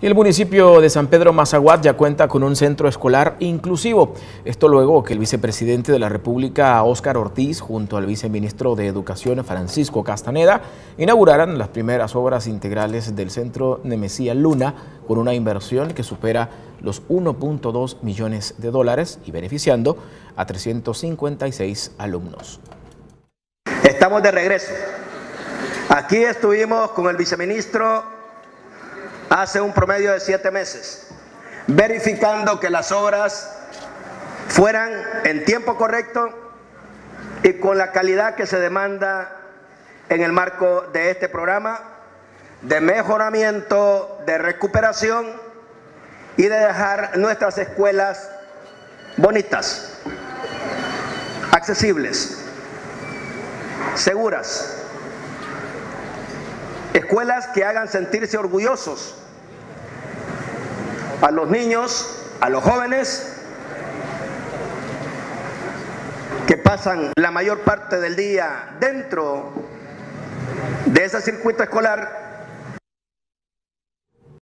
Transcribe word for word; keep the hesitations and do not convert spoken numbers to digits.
Y el municipio de San Pedro Mazaguat ya cuenta con un centro escolar inclusivo. Esto luego que el vicepresidente de la República, Óscar Ortiz, junto al viceministro de Educación, Francisco Castaneda, inauguraran las primeras obras integrales del centro Nemesía Luna con una inversión que supera los uno punto dos millones de dólares y beneficiando a trescientos cincuenta y seis alumnos. Estamos de regreso. Aquí estuvimos con el viceministro hace un promedio de siete meses, verificando que las obras fueran en tiempo correcto y con la calidad que se demanda en el marco de este programa de mejoramiento, de recuperación y de dejar nuestras escuelas bonitas, accesibles, seguras. Escuelas que hagan sentirse orgullosos a los niños, a los jóvenes que pasan la mayor parte del día dentro de ese circuito escolar